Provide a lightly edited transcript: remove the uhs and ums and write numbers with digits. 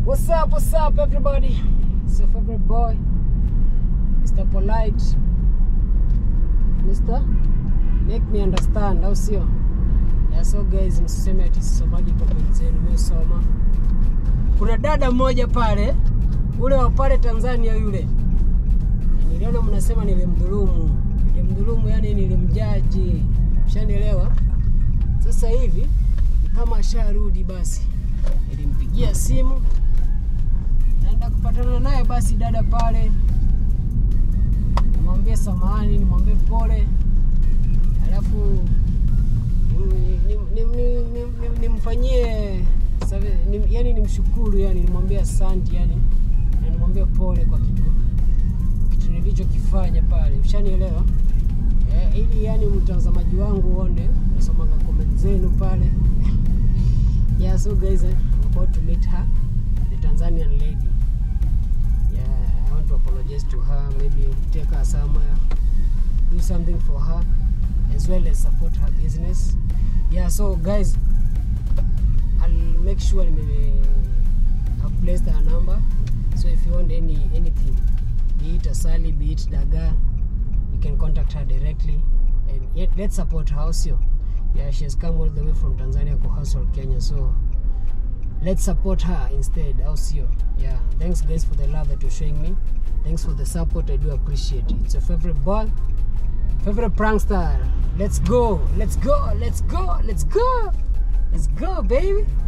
What's up everybody? It's your favorite boy, Mr. Polite. Mr. Make me understand, au sio? Yeah, so guys, msiseme ati sisomaji comment zenu, mimi soma. Kuna dada mmoja pale, ule wa pale Tanzania yule. Niliona mnasema nilimdhulumu, yani nilimjaji. Ushanielewa? Sasa hivi kama asharudi basi. Nilimpigia simu. Naenda kupatana naye basi dada pale. Nimwambie samahani, nimwambie pole. Alafu nimfanyie yani nimshukuru, yani nimwambie asante, yani na nimwambie pole kwa kitu nilichokifanya pale. Ushanielewa? Ili yani mtazamaji wangu uone nasoma comment zenu pale. Yeah, so guys, I'm about to meet her, the Tanzanian lady. Yeah, I want to apologize to her, maybe take her somewhere, do something for her, as well as support her business. Yeah, so guys, I'll make sure I've placed her number. So if you want anything, be it Asali, be it Daga, you can contact her directly. And yet, let's support her also. Yeah, she has come all the way from Tanzania to hustle Kenya, so let's support her instead also. Yeah, thanks guys for the love that you're showing me. Thanks for the support, I do appreciate it. It's your favorite boy, favorite prankster. Let's go, baby.